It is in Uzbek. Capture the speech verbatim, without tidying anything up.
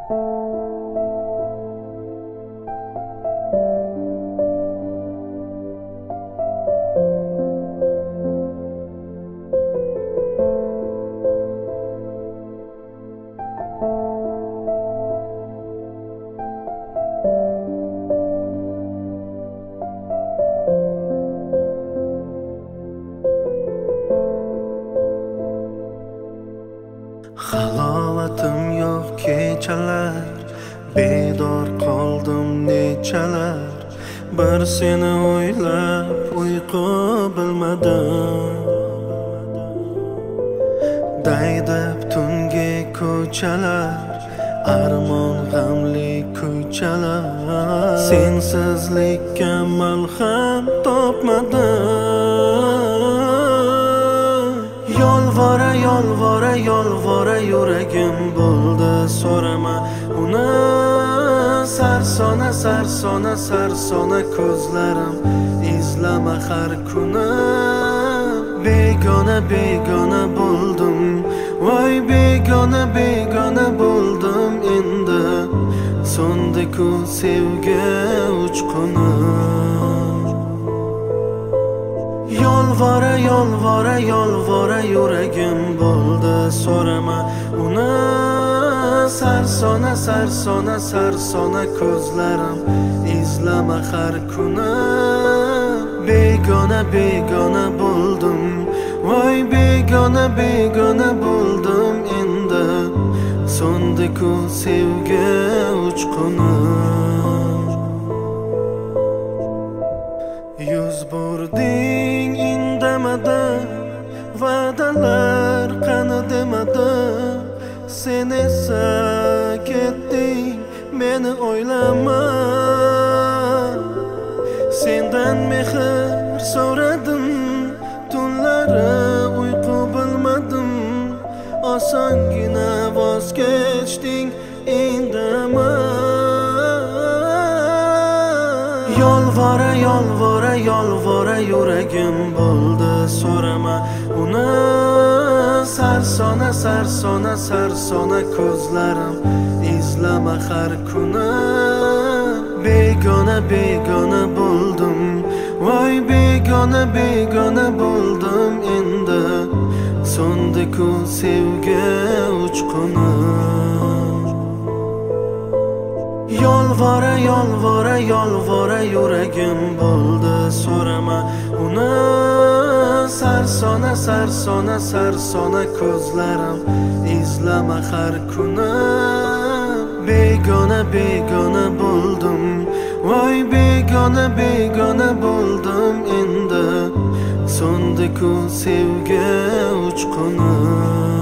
Halovatim yo'q kechalar, bedor qoldim nechalar. Bir seni o'ylab uyqu bilmadim. Daydib tungi ko'chalar, armon g'amli ko'chalar. Sensizlikka malham topmadim. Yolvora yolvora yolvora yuragim bo'ldi so'rama uni. Sarsona sarsona sarsona ko'zlarim izlama har kuni. Begona begona bo'ldim, voy begona begona bo'ldim endi. So'ndi-ku sevgi uchquni. Yolvora yolvora yolvora yuragim bo'ldi so'rama uni. Sarsona sarsona sarsona ko'zlarim izlama har kuni. Begona begona bo'ldim, voy begona begona bo'ldim endi. So'ndi-ku sevgi uchquni. Yuz burding indamadan, va'dalar qani demadan. Sen esa ketding, meni o'ylama. Sendan mehr so'radim, tunlari uyqu bilmadim. Osongina voz kechding, indama. Yolvora yolvora yolvora yuragim bo'ldi so'rama uni. Sarsona sarsona sarsona ko'zlarim izlama har kuni. Begona begona bo'ldim, voy begona begona bo'ldim endi. So'ndi-ku sevgi uchquni. Yolvora yolvora yolvora yuragim bo'ldi so'rama uni. Sarsona sarsona sarsona ko'zlarim izlama har kuni. Begona begona bo'ldim, voy begona begona bo'ldim endi. So'ndi-ku sevgi uchquni.